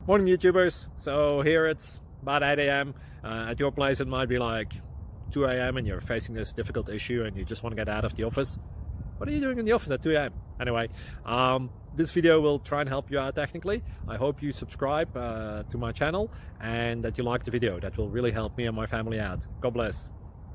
Morning YouTubers. So here it's about 8 a.m. At your place it might be like 2 a.m. and you're facing this difficult issue and you just want to get out of the office. What are you doing in the office at 2 a.m.? Anyway, this video will try and help you out technically. I hope you subscribe to my channel and that you like the video. That will really help me and my family out. God bless.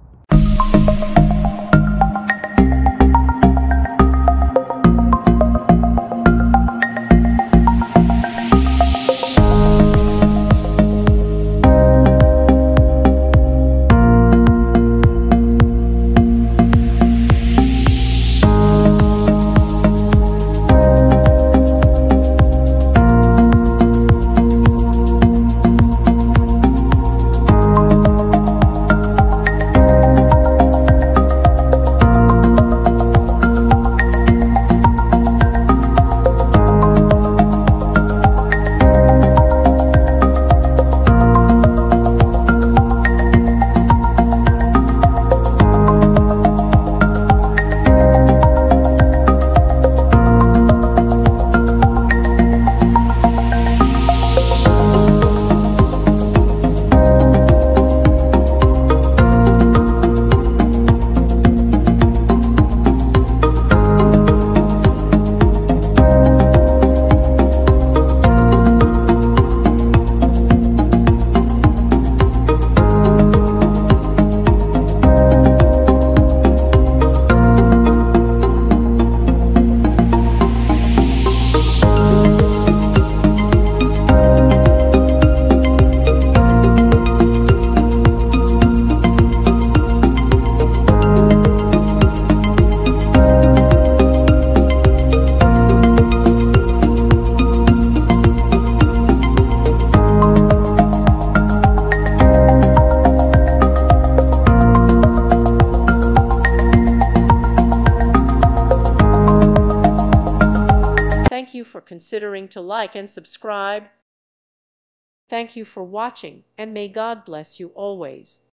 Thank you for considering to like and subscribe. Thank you for watching, and may God bless you always.